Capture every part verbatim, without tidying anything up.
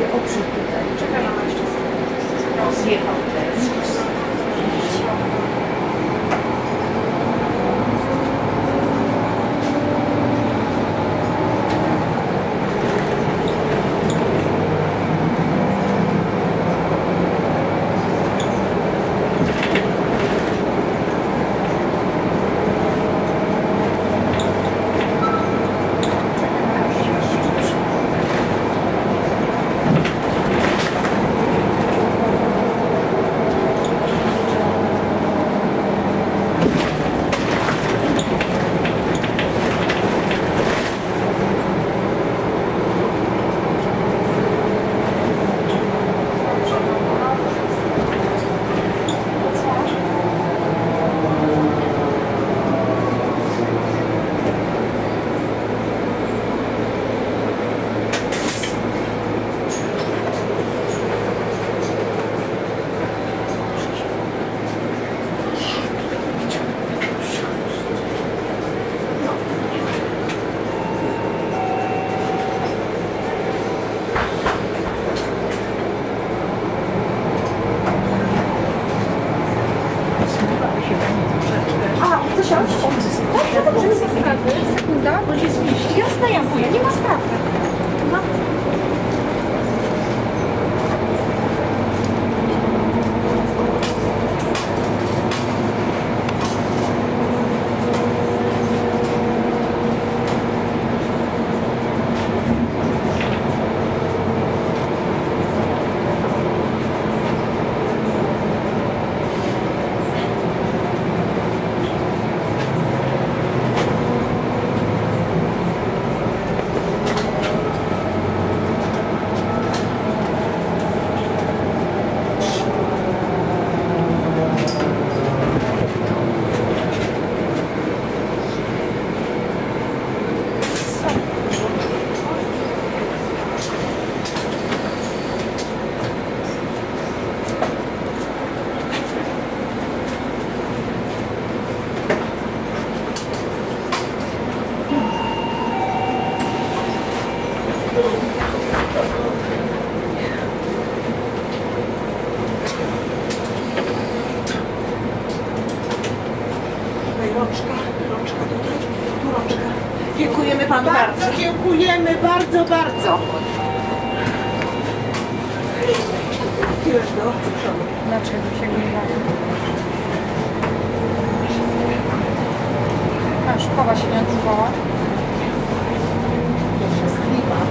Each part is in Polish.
oprzód tutaj. Czekaj, mama jeszcze sobie rozjechał też. Sekunda, bo się zmieści. Jasne, jasne, nie ma sprawy. No. Rączka, rączka tutaj, tu rączka. Dziękujemy panu bardzo. bardzo. Dziękujemy bardzo, bardzo. Tyłeś do przodu. Dlaczego się gniewają? A szkoła się nie odzwała. Jeszcze z klipa.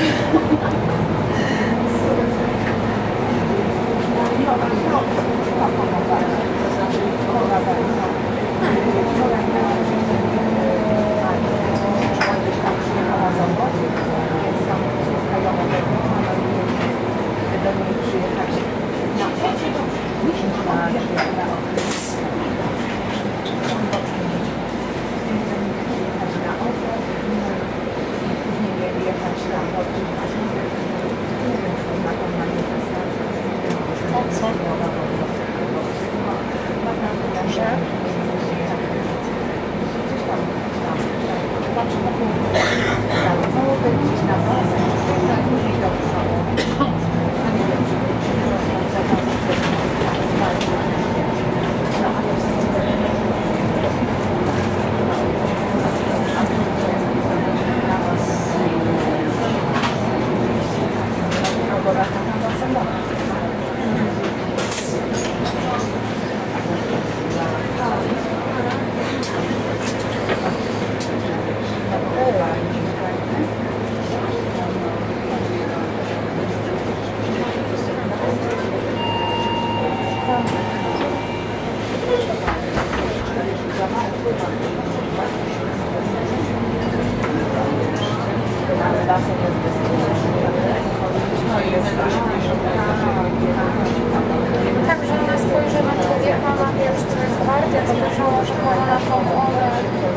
Także ona spojrzy na człowieka, ma wiesz, co jest warte, spojrzała, że ona na tą olę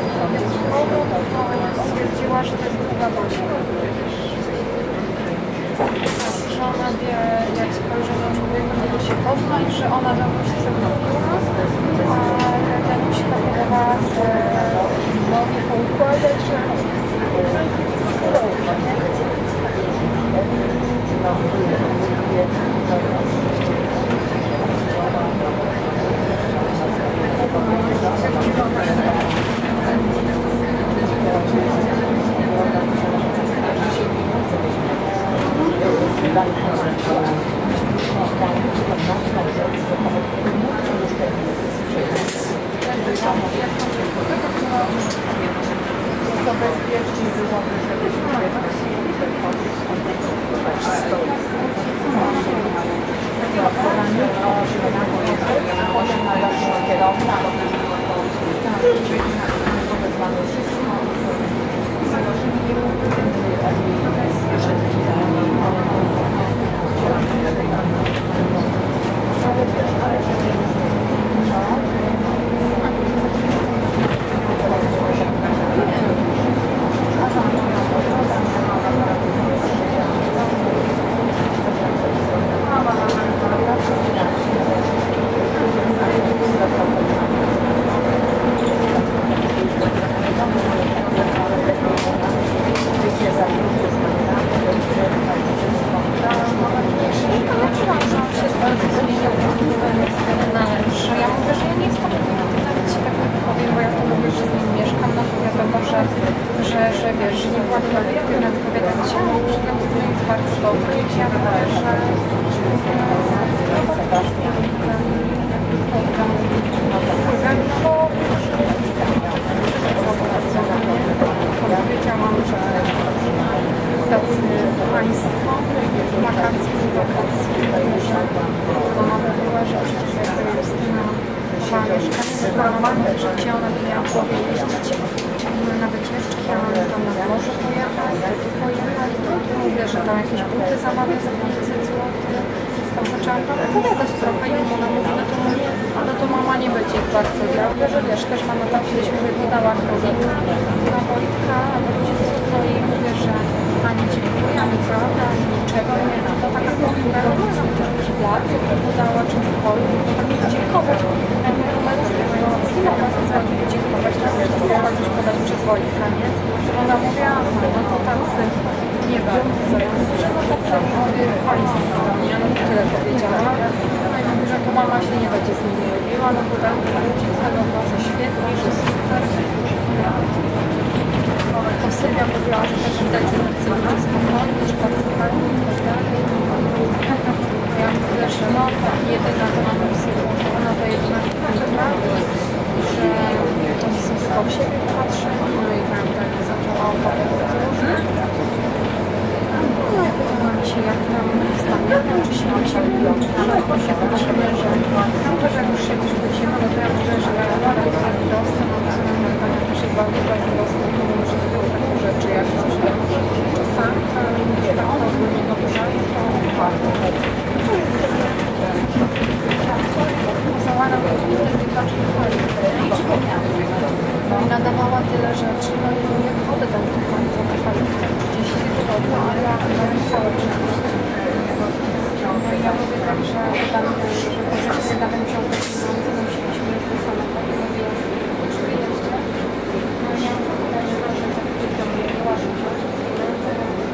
stwierdziła, że to jest druga godzina. Że ona wie, jak spojrzy na człowieka, to się pozna i że ona na muszce wróciła, a ta muszka próbowała się nogi poukładać, że To bezpiecznie byłoby, żeby że, że wiesz, że nie była to obiektywna wypowiadać się, że ten film jest bardzo dobry i ja myślę, że powiedziałam, że tacy państwo wakacji i wakacji, że to nawet była rzecz, że Justyna ma mieszkanie zaplanowane, że gdzie ona by miała powiedzieć, na wycieczki, a mamy tam na morze pojechać, tu pojechać, to tu mówię, że tam jakieś buty zamawia za pięćset złotych. Tam zaczęłam tam opowiadać trochę i ona mówi, no to, no to mama nie będzie ich bardzo grała, że wiesz, też mama tam kiedyś mówię, podała królika na Wojtka, albo rodziców, no i mówię, że ani dziękuję, ani prawda, ani niczego, nie, no to taka powinna robić, no to jakiś plac, który podała, czy cokolwiek, no tak nie dziękować. Ja mówię, no no nie ma was co dziękować, no wiesz, to chyba coś podać przez Wojtka, nie? Ona mówi, aha, no to tacy, nie wiem, co ja mówię, że no tacy państwo, nie? No to tyle powiedziała. No i mówi, że to mama się nie będzie z nimi lubiła, no bo tam tego może świetnie, że super. To Sylwia mówiła, że też widać, że tacy ludzie spokojni, że tacy fajni i tak dalej. Ja mówię, że no tak jedyna to mamy Sylwia, że ona to jedyna wygląda, że oni są tylko w siebie patrzeni, no i tam tak zaczęła opowiadać różne. No i pytała mi się, jak tam stawiamy, czy się nam się lubią, ale bo się wrócimy, że no to, że jak już się coś wrócimy, no to ja mówię, że ja to jest proste, no to sobie mówię, tak jak to się bardzo bardzo proste, to może to były takie rzeczy, jak coś tam czasami, ale mówię, tak, to było nie dobrze, to warto. Załana do identyfikacji no i nadawała tyle rzeczy, no i nie wchodzę tam w tych trzydzieści tygodni, ale ja całe no i ja mówię tak, że tam że się nawet wziął te pieniądze, musieliśmy już do samochodu, mówię, jeszcze. No i ja mówię tak, że tak to miała, że wziąć pieniądze,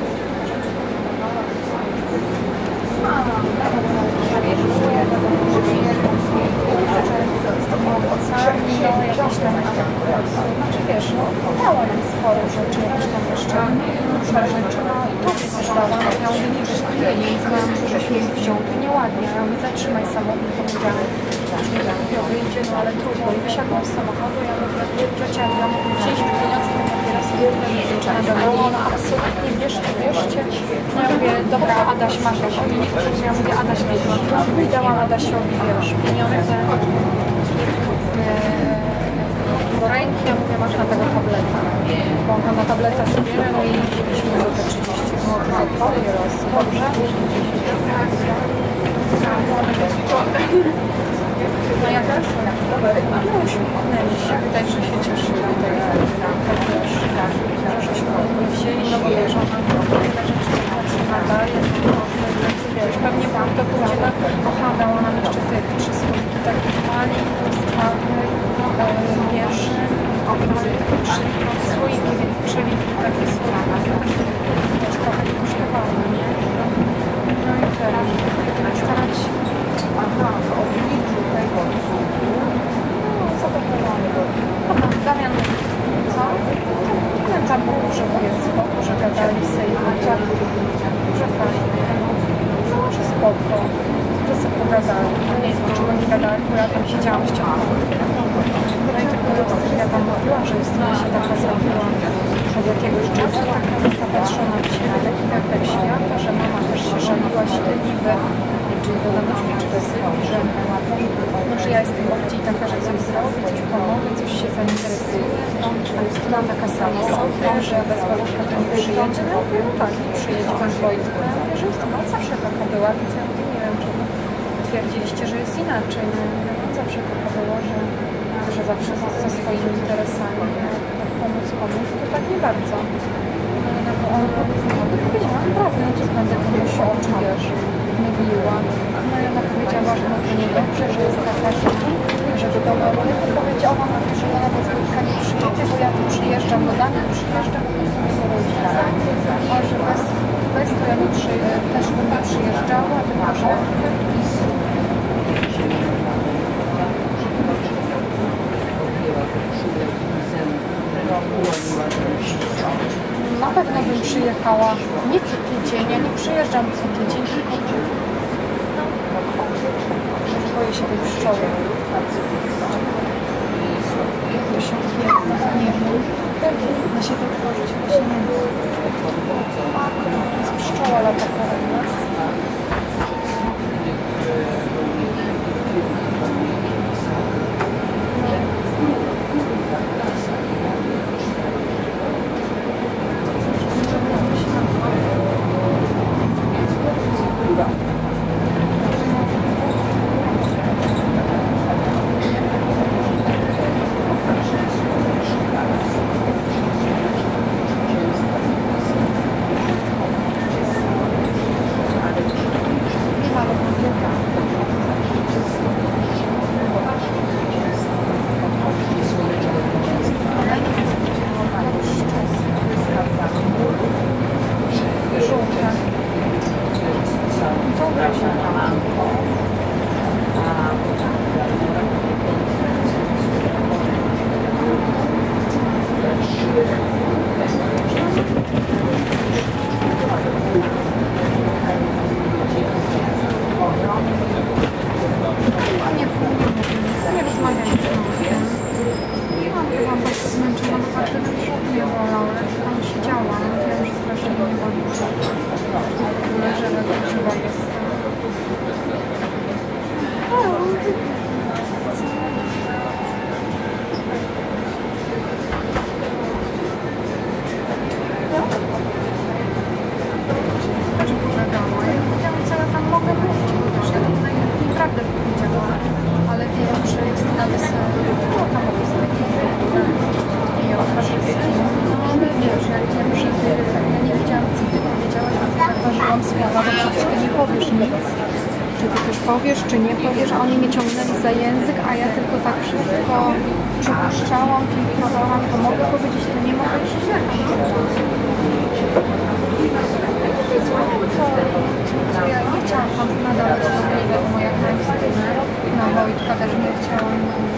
owocami, no jakieś tam, znaczy wiesz, no dała nam sporo rzeczy, jakieś tam jeszcze różne rzeczy, no i to sprzedała, no ja mówię, nie wiesz, no nie, nie znam, żeś mnie wziął, to nieładnie, ja mówię, zatrzymaj samochód, powiedziałem, ja wyjdzie, no ale trudno, i wysiadłam z samochodu, ja mówię, ciocia, ja mówię, wzięliśmy pieniądze, to dopiero sobie nadawała, no absolutnie, bierzcie, bierzcie, no ja mówię, dobra, Adaś, masz, ja mówię, Adaś, nie dałam Adasiowi, wiesz, pieniądze do ręki, ja mówię, masz na tego tableta, bo on tam na tableta sobie, no i wzięliśmy za te trzydzieści złotych za papierosy, dobrze? No ja teraz, no uśmiechnęli się, widać, że się cieszyli, tak wiesz, że żeśmy wzięli, no wiesz, ona te rzeczy nadaje, wiesz, pewnie pan to pójdzie na, aha, dała nam jeszcze tych trzy słówki takich mali, skawy, mierzy, takie trzy słoiki, czyli takie słówki, też trochę kosztowały, nie? gadali. Nie, niczego nie gadali, bo ja tam siedziałam z ciotką. No i tylko ja tam mówiła, że Justyna się taka zrobiła od jakiegoś czasu, taka zapatrzona w siebie, taki efekt świata, że mama też się żaliła się niby, czy do mnie, czy do synu, że, no, że ja jestem bardziej taka, że coś zrobię, coś pomogę, coś się zainteresuje. A Justyna taka sama sobie, że bez Wojtka to nie przyjedzie. No, no tak, nie przyjedzie bez Wojtka. Ja mówię, że Justyna zawsze taka była, więc ja mówię, nie wiem, czy twierdziliście, że jest inaczej. No, no zawsze taka było, że, że zawsze ze, ze swoimi interesami, jak pomóc komuś, to tak nie bardzo. No, bo on powiedziała, prawdę, no cóż będę komuś oczy, wiesz, myliła. No i ona powiedziała, że no to niedobrze, że jest taka, że żeby do mnie powiedziała, że ona do Wojtka nie przyjedzie, bo ja tu przyjeżdżam, bo Daniel przyjeżdża, bo to są jego rodzice, a że bez, bez to ja bym przy, też bym nie przyjeżdżała, tylko że na pewno bym przyjechała nie co tydzień, ja nie przyjeżdżam co tydzień, tylko boję się tej pszczoły. To się nie da się to tworzyć, ale się nie da. Jest pszczoła lata koło nas. Powiesz, czy nie powiesz, a oni mnie ciągnęli za język, a ja tylko tak wszystko przypuszczałam, filtrowałam, to mogę powiedzieć, to nie mogę jeszcze. Co, co ja nie chciałam tam nadawać do moja Krystyna, na Wojtka też nie chciałam.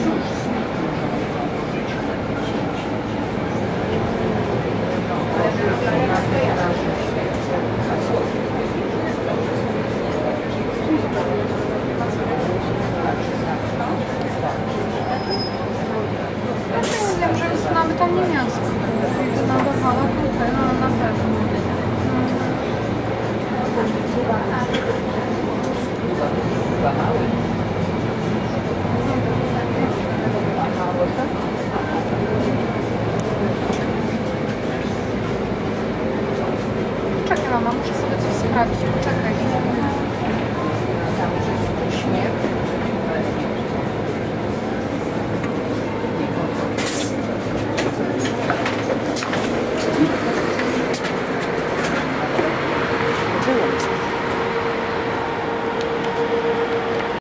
Ja wiem, że już nawet tam nie miasto. Znadowała kupę, no na pewno. Hmm.